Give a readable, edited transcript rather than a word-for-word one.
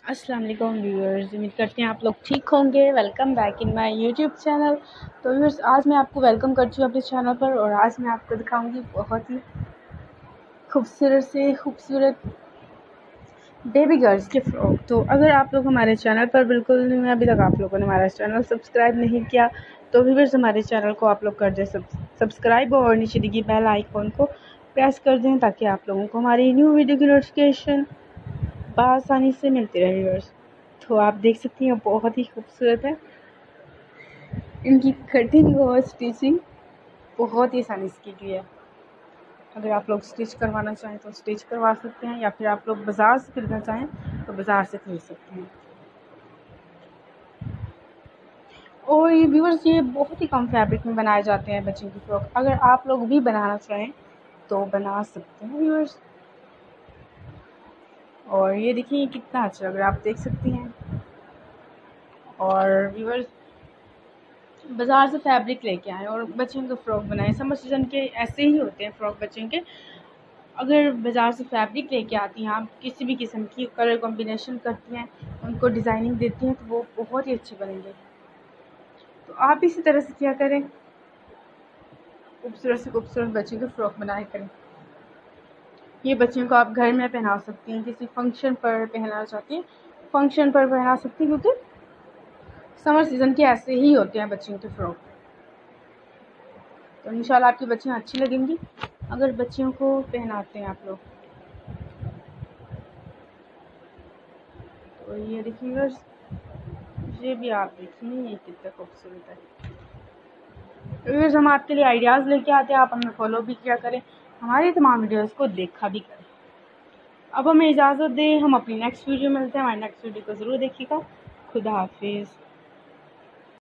अस्सलाम वालेकुम व्यूअर्स, उम्मीद करते हैं आप लोग ठीक होंगे। Welcome back in my YouTube channel. तो व्यूअर्स, आज मैं आपको वेलकम करती हूँ अपने चैनल पर और आज मैं आपको दिखाऊंगी बहुत ही खूबसूरत बेबी गर्ल्स के फ्रॉक। तो अगर आप लोग हमारे चैनल पर बिल्कुल नहीं हैं, अभी तक आप लोगों ने हमारा चैनल सब्सक्राइब नहीं किया तो व्यूअर्स हमारे चैनल को आप लोग कर दें सब्सक्राइब और नीचे दिखी बेल आइकॉन को प्रेस कर दें ताकि आप लोगों को हमारी न्यू वीडियो की नोटिफिकेशन आसानी से मिलती रहे व्यूअर्स। तो आप देख सकती हैं बहुत ही खूबसूरत है, इनकी कटिंग और स्टिचिंग बहुत ही आसानी से की गई है। अगर आप लोग स्टिच करवाना चाहें तो स्टिच करवा सकते हैं या फिर आप लोग बाज़ार से खरीदना चाहें तो बाज़ार से खरीद सकते हैं। और ये व्यूअर्स, ये बहुत ही कम फैब्रिक में बनाए जाते हैं बच्चों की फ्रॉक। अगर आप लोग भी बनाना चाहें तो बना सकते हैं व्यूअर्स। और ये देखिए कितना अच्छा लग रहा है, आप देख सकती हैं। और व्यूअर्स, बाज़ार से फैब्रिक लेके आएँ और बच्चों को फ़्रॉक बनाएं। समर सीज़न के ऐसे ही होते हैं फ़्रॉक बच्चों के। अगर बाज़ार से फैब्रिक लेके आती हैं आप, किसी भी किस्म की कलर कॉम्बिनेशन करती हैं, उनको डिज़ाइनिंग देती हैं तो वो बहुत ही अच्छे बनेंगे। तो आप इसी तरह से क्या करें, खूबसूरत से खूबसूरत बच्चों के फ़्रॉक बनाए करें। ये बच्चों को आप घर में पहना सकती हैं, किसी फंक्शन पर पहनाना चाहती हैं फंक्शन पर पहना सकती हैं, क्योंकि समर सीज़न के ऐसे ही होते हैं बच्चों के फ़्रॉक। तो इंशाल्लाह आपकी बच्चियाँ अच्छी लगेंगी अगर बच्चियों को पहनाते हैं आप लोग। तो ये देखिए बस, ये भी आप देखिए ये कितना खूबसूरत है। व्यूअर्स, हम आपके लिए आइडियाज़ लेके आते हैं, आप हमें फॉलो भी किया करें, हमारी तमाम वीडियोज़ को देखा भी करें। अब हमें इजाज़त दें, हम अपनी नेक्स्ट वीडियो मिलते हैं। हमारी नेक्स्ट वीडियो को ज़रूर देखिएगा। खुदा हाफिज़।